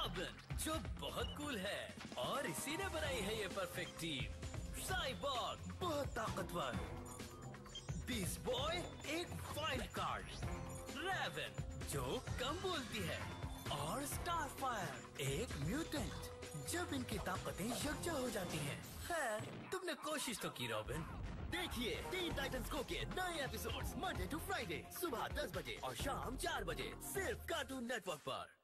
Robin जो बहुत cool है और इसी ने बनाई है ये परफेक्ट टीम। साइबॉर्ग बहुत ताकतवर, बीस्ट बॉय एक वाइल्ड कार्ड, रेवन जो कम बोलती है और स्टारफायर एक म्यूटेंट। जब इनकी ताकतें यकजा हो जाती हैं। खैर तुमने कोशिश तो की रॉबिन। देखिए टीन टाइटंस गो के नए एपिसोड्स मंडे टू फ्राइडे सुबह 10 बजे और शाम 4 बजे सिर्फ कार्टून नेटवर्क पर।